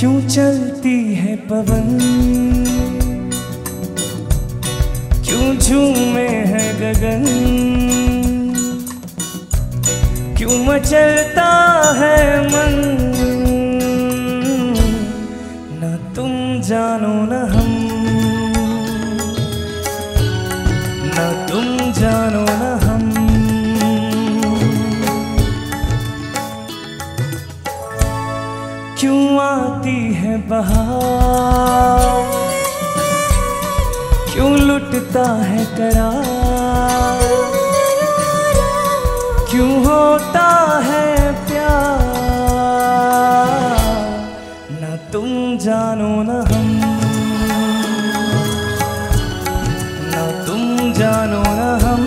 क्यों चलती है पवन, क्यों झूमे है गगन, क्यों मचलता है मन। न तुम जानो न हम, न तुम जानो न हम। क्यों आती है बहार, क्यों लुटता है करार, क्यों होता है प्यार। न तुम जानो न हम, न तुम जानो न हम।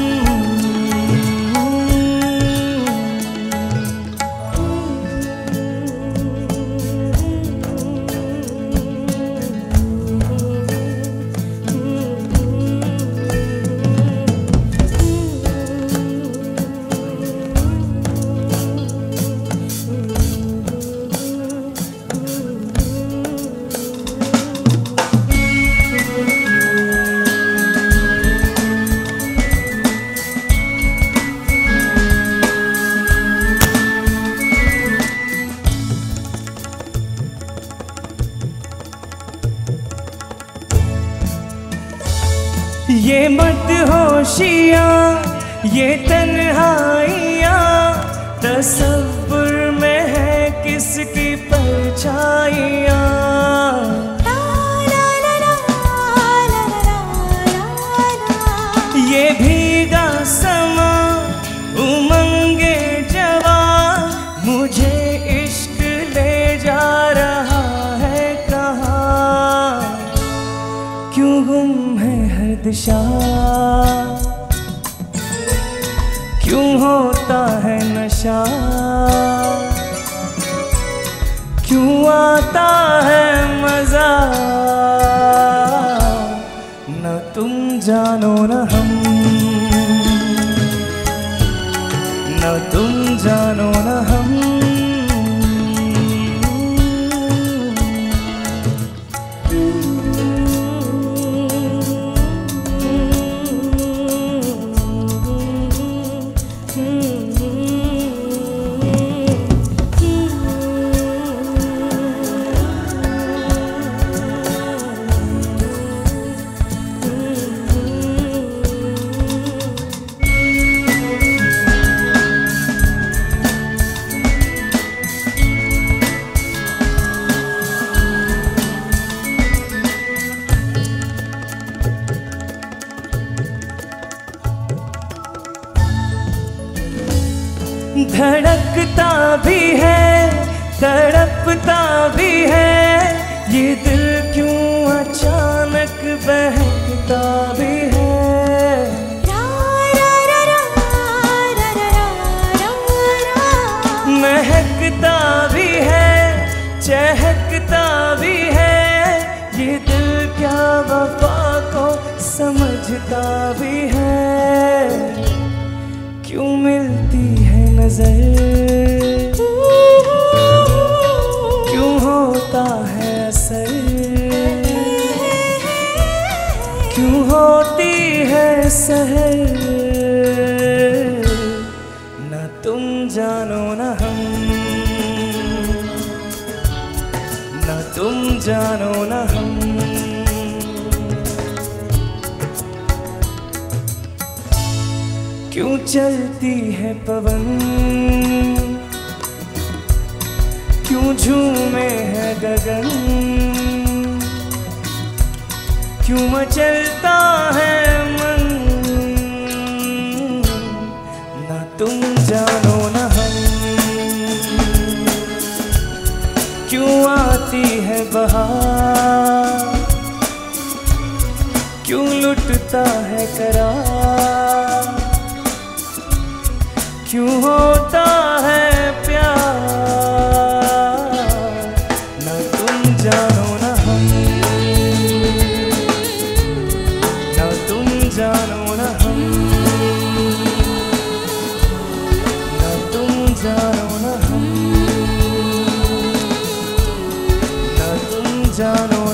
ये मदहोशियाँ, ये तन्हाइयाँ, तसव्वुर में है किसकी परछाइयाँ। ये भीगा समा, उमंगे जवा, मुझे इश्क ले जा रहा है कहाँ। क्यों गुम है हर दिशा, क्यों होता है नशा, क्यों आता है मजा। न तुम जानो न हम, न तुम जानो न हम। धड़कता भी है, तड़पता भी है, ये दिल क्यों अचानक बहकता भी है। महकता भी है, चहकता भी है, ये दिल क्या वफा को समझता भी है। क्यों मिलती है नजर, क्यों होता है असर, क्यों होती है सहर। न तुम जानो न हम, न तुम जानो न हम। क्यों चलती है पवन, क्यों झूमे है गगन, क्यों मचलता है मन। न तुम जानो न हम, क्यों आती है बहार, क्यों लुटता है करार, क्यों होता है प्यार। न तुम जानो न हम, न तुम जानो न हम, न तुम जानो न हम। जानो